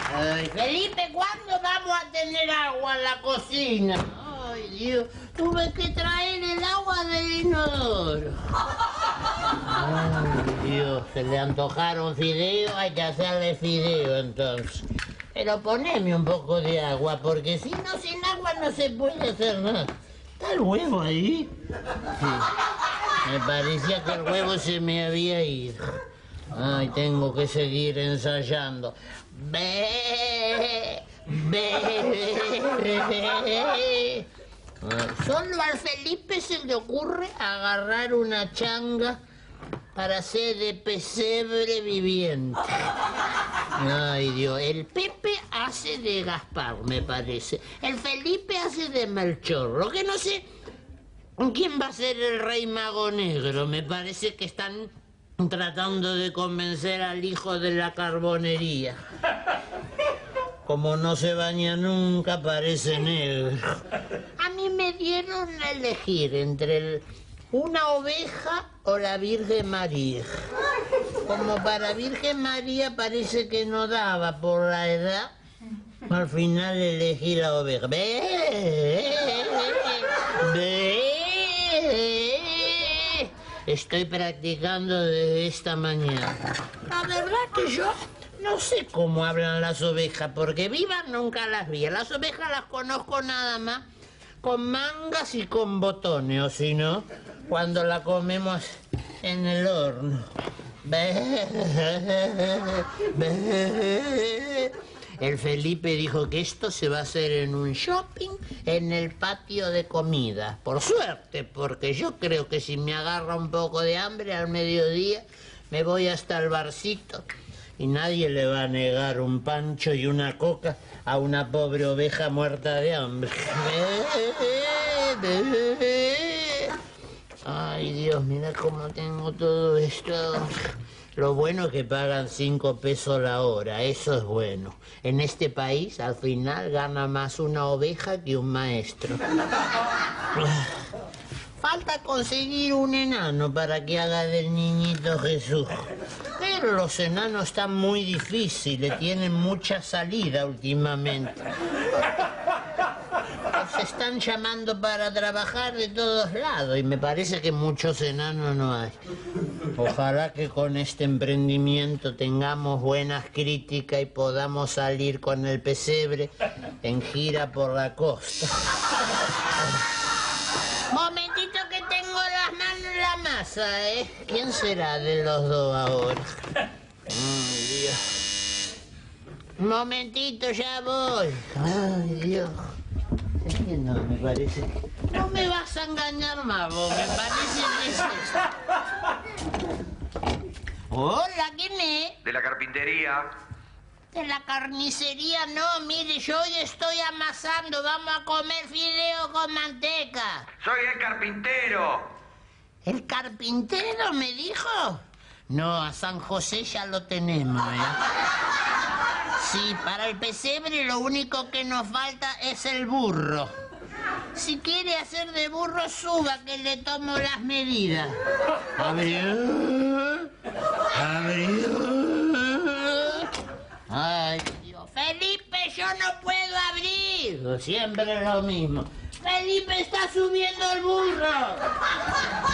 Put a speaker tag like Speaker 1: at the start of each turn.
Speaker 1: Ay, Felipe, ¿cuándo vamos a tener agua en la cocina? Ay, Dios, tuve que traer el agua del inodoro. Ay, Dios, se le antojaron fideos, hay que hacerle fideo entonces. Pero poneme un poco de agua, porque si no, sin agua no se puede hacer nada. ¿Está el huevo ahí? Sí. Me parecía que el huevo se me había ido. Ay, tengo que seguir ensayando. Ve. Solo al Felipe se le ocurre agarrar una changa para hacer de pesebre viviente. Ay, Dios. El Pepe hace de Gaspar, me parece. El Felipe hace de Melchor. Lo que no sé, ¿quién va a ser el Rey Mago Negro? Me parece que están tratando de convencer al hijo de la carbonería. Como no se baña nunca, parece negro. A mí me dieron a elegir entre una oveja o la Virgen María. Como para Virgen María parece que no daba por la edad, al final elegí la oveja. Estoy practicando desde esta mañana. La verdad que yo no sé cómo hablan las ovejas, porque vivas nunca las vi. Las ovejas las conozco nada más con mangas y con botones, o si no, cuando la comemos en el horno. El Felipe dijo que esto se va a hacer en un shopping en el patio de comida. Por suerte, porque yo creo que si me agarra un poco de hambre al mediodía, me voy hasta el barcito y nadie le va a negar un pancho y una coca a una pobre oveja muerta de hambre. Ay, Dios, mira cómo tengo todo esto. Lo bueno es que pagan 5 pesos la hora, eso es bueno. En este país, al final, gana más una oveja que un maestro. Falta conseguir un enano para que haga del niñito Jesús. Pero los enanos están muy difíciles, tienen mucha salida últimamente. Se están llamando para trabajar de todos lados y me parece que muchos enanos no hay. Ojalá que con este emprendimiento tengamos buenas críticas y podamos salir con el pesebre en gira por la costa. Momentito que tengo las manos en la masa, ¿eh? ¿Quién será de los dos ahora? Ay, Dios. Un momentito, ya voy. Ay, Dios. Es que no, me parece. No me vas a engañar más, vos, me parece que es esto. Hola, ¿quién es?
Speaker 2: De la carpintería.
Speaker 1: De la carnicería, no, mire, yo hoy estoy amasando, vamos a comer fideo con manteca.
Speaker 2: Soy el carpintero.
Speaker 1: ¿El carpintero me dijo? No, a San José ya lo tenemos, ¿eh? Sí, para el pesebre lo único que nos falta es el burro. Si quiere hacer de burro, suba que le tomo las medidas. Abrió. Ay, Dios. Felipe, yo no puedo abrir. Siempre lo mismo. Felipe está subiendo el burro.